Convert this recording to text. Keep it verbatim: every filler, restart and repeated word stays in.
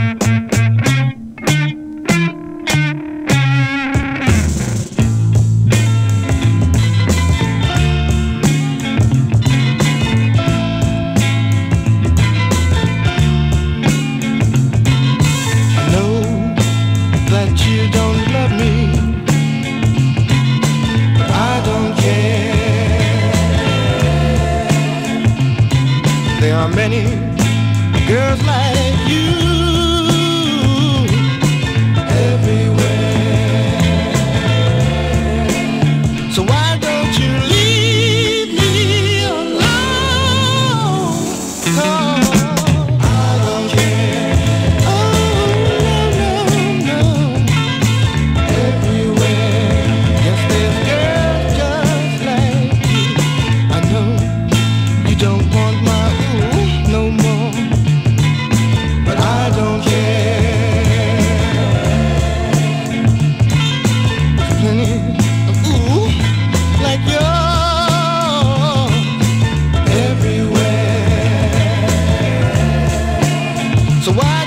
There are many girls like you everywhere. So why don't you leave me alone? 'Cause I don't care. Oh, no, no, no. Everywhere. Yes, there's girls just like you. I know you don't want my no more, but I don't care. There's plenty of ooh like yours everywhere. So why